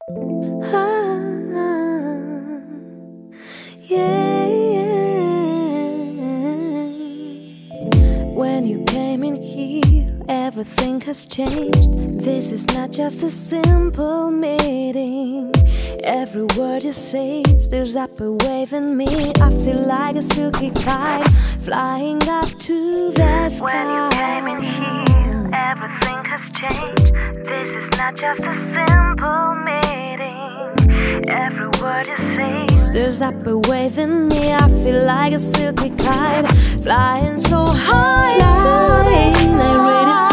Yeah, when you came in here, everything has changed. This is not just a simple meeting. Every word you say stirs up a wave in me. I feel like a silky kite flying up to the sky. When you came in here, everything has changed. This is not just a simple meeting. Every word you say stirs up a wave in me. I feel like a silky kite flying so high. I'm ready